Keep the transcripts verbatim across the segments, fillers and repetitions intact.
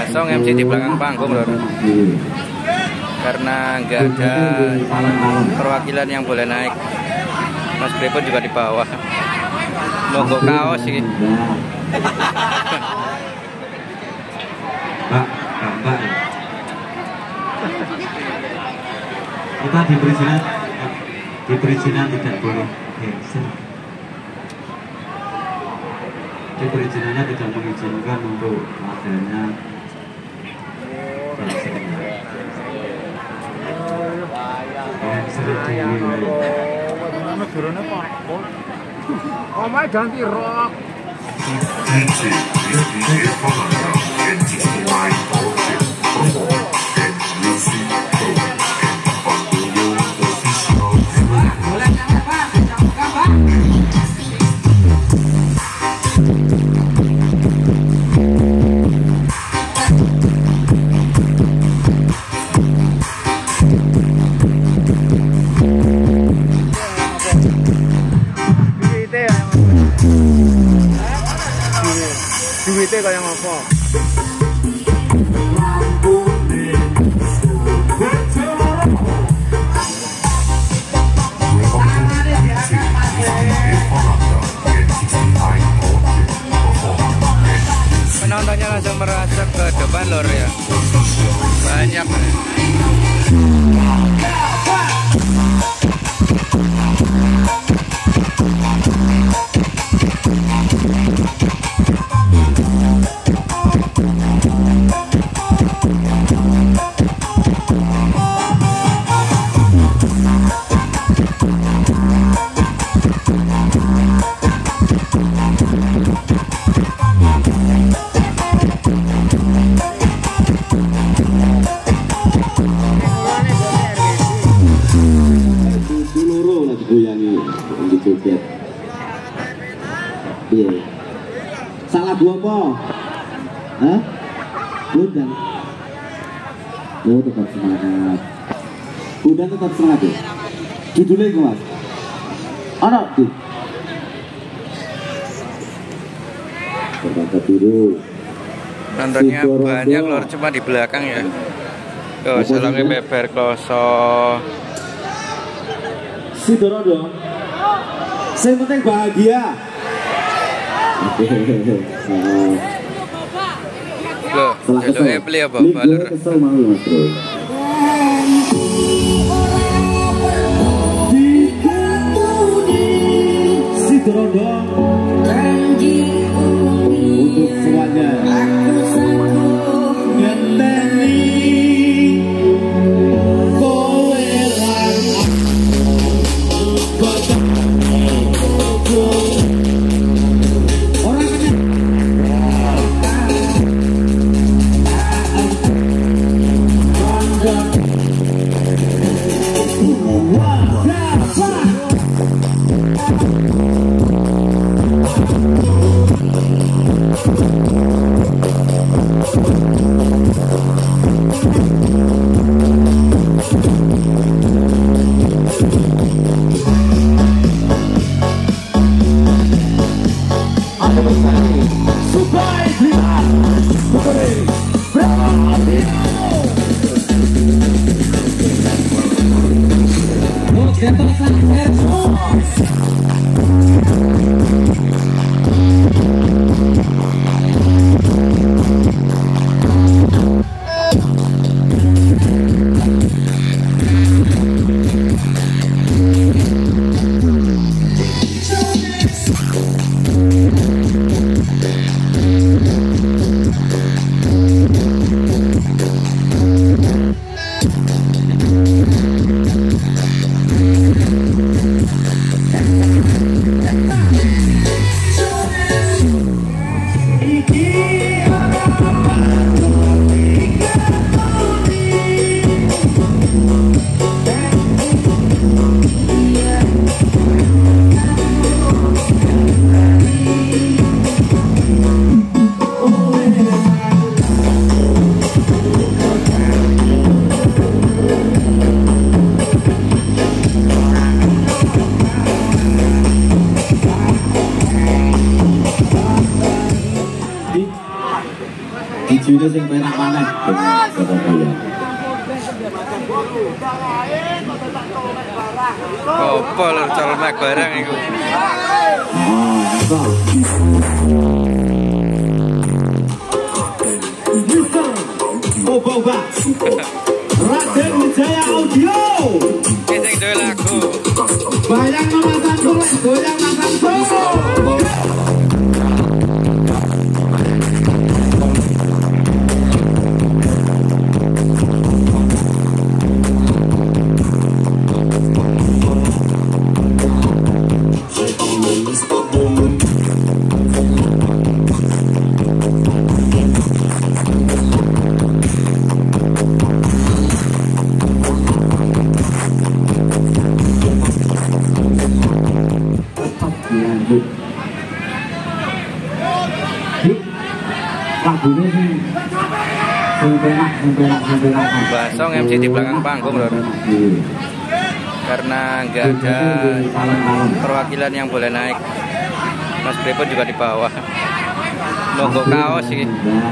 Song M C di belakang panggung lor. Karena nggak ada perwakilan yang boleh naik. Mas Bre pun juga di bawah. Mogok kaos sih. Pak, Pak. Kita di perizinan, di perizinan tidak boleh geser. Di perizinannya tidak mengizinkan untuk adanya geser. Geser di wilayah. Negaranya Pak. Oh my ganti rok. Duitnya kayak apa? Penontonnya langsung merasuk ke depan lor ya. Banyak. Iya. Salah gua apa? Hah? Udah. Oh, tetap semangat. Udah tetap semangat ya. Judulnya itu mas. Anak tuh. Berangkat biru. Nontonnya banyak lor, cuma di belakang ya. Tuh, salangnya beber kloso. Sidorodo. Yang penting bahagia. Loh, jaluknya beli apa? Balur. Kesel mau mas bro. Sidorodo. Untuk semuanya. video sing penak maneh Surabaya. Opo lur colmek barang iku. Oba-oba Raden Wijaya Audio Kita itu lagu bayang mamasan golek goyang makan solo. Lagunya sih sempenak, sempenak, sempenak. Basong M C di belakang panggung lor. Karena nggak ada perwakilan yang boleh naik. Mas Pripot juga di bawah. Mogok kaos sih.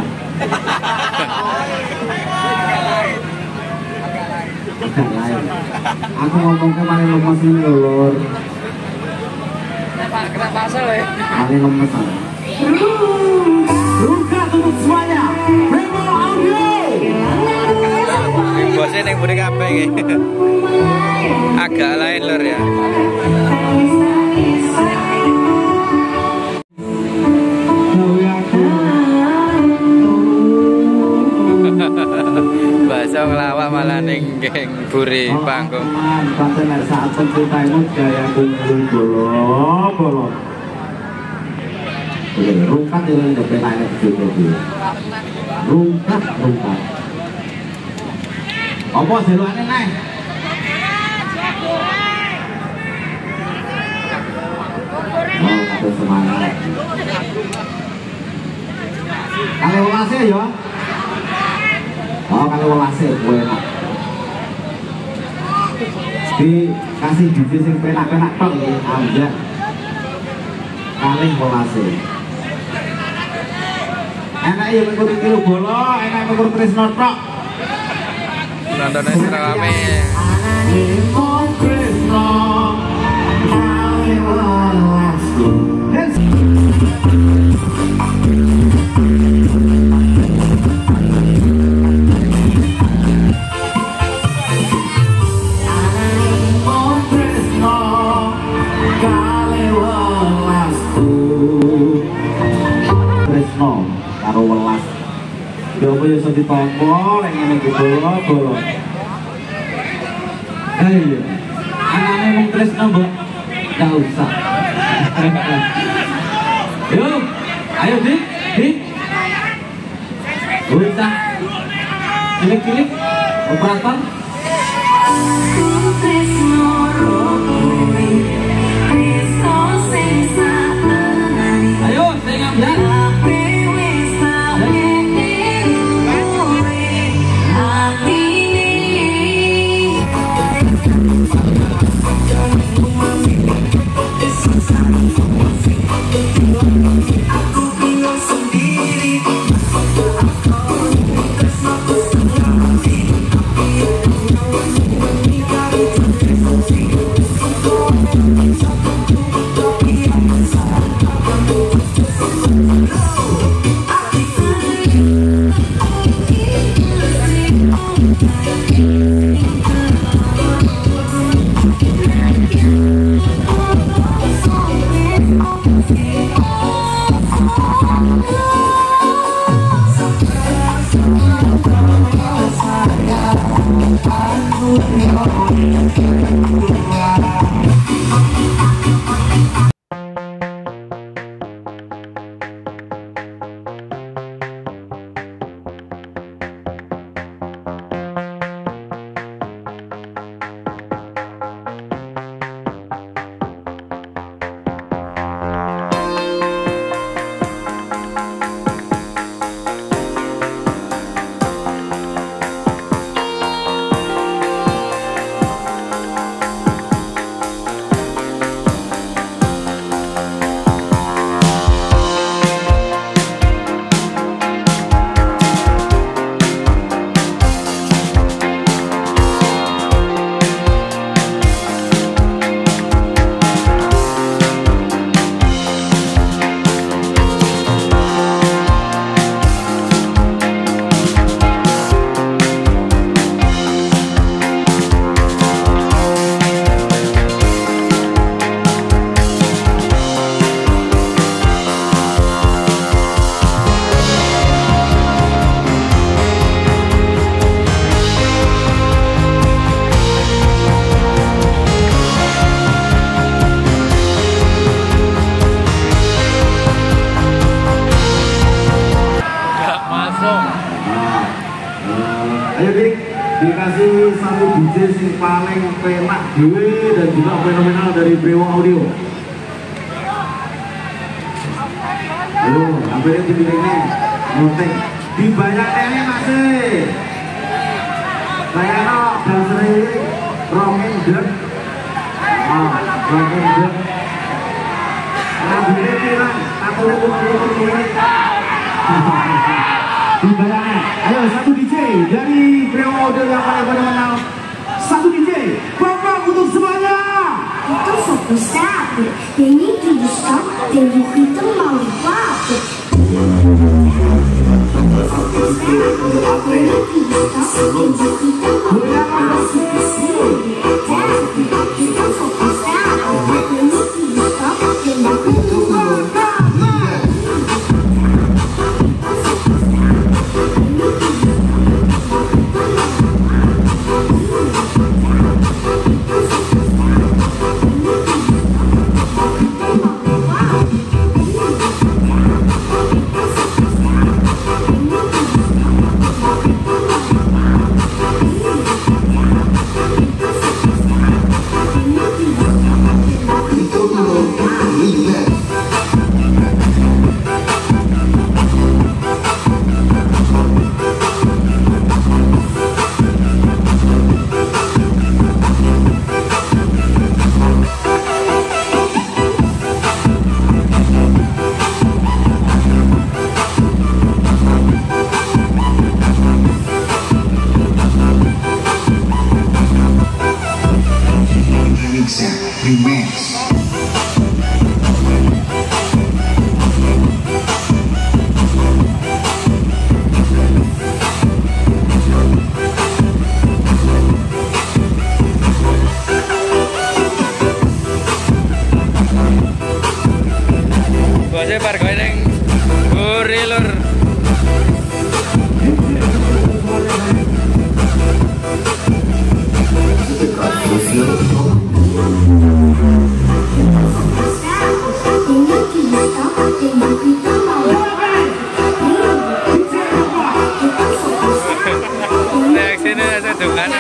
Aku ngomong ke paling lemes ini lor. Kenapa asal ya? Paling lemes. Ruka untuk semuanya. Remo Audio. Bosnya yang budi kabeh iki. Agak lain lor ya. Bahasa ngelawak malah ning buri panggung. Pancen saat penceritaan gaya kumpul bolong-bolong. Rungkat yang udah pernah ada video itu. Rungkat, rungkat. Apa seruannya naik? Oh, kata semangat. Kalau ulasnya ya? Oh, kalau ulasnya gue enak. Dikasih biji sing penak-penak tok iki, amjak. Kalih ulasnya. Enak ya mengur kilo bola, enak mengur Trisno tok. Nontonnya serame. Trisno karo welas. Ya apa ya iso ditompo lek ngene iki bola-bola. Ayo. Anane mung Trisno, Mbak. Enggak usah. Yo, ayo Dik, Dik. Usah. Cilik-cilik operator. Ayo, sing ambyar. dikasih satu D J yang paling penak dewe dan juga fenomenal dari Brewo Audio. Aduh, hampirnya di ini noteng dibayar ini masih bayar no dan sering rongin dek ah rongin dek hampirnya bilang aku lupa-lupa dibayarnya. Ayo satu D J dari Brewo Audio yang paling fenomenal, satu D J Bapak untuk semuanya. Itu foto sapi, ini tujuh stop, tujuh itu mau dipakai. Bosnya parkir yang gurih lur. Reaksinya saya dukan.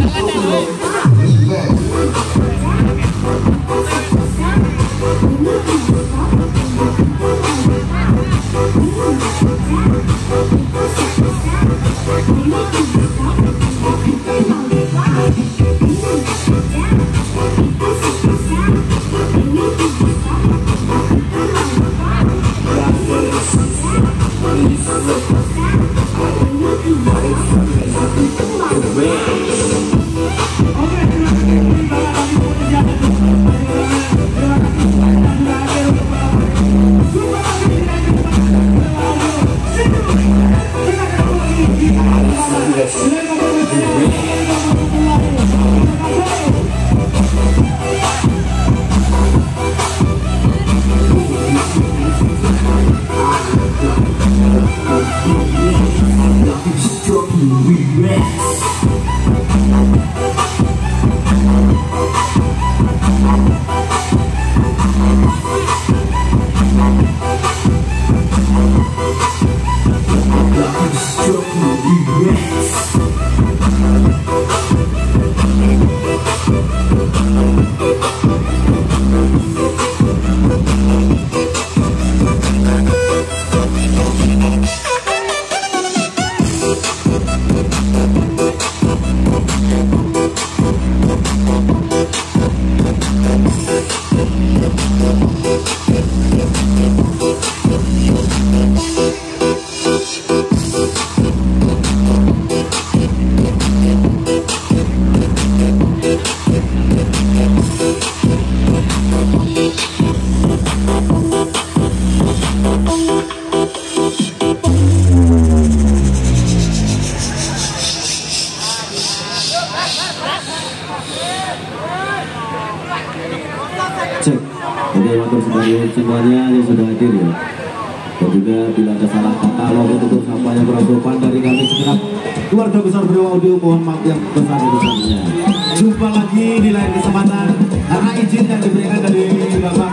Cek, jadi waktu semuanya yang sudah hadir ya. Dan juga bila ada salah kata atau tutur sapa yang kurang sopan dari kami segenap keluarga besar Brewo Audio, mohon maaf yang besar-besarnya. Jumpa lagi di lain kesempatan karena izin yang diberikan dari Bapak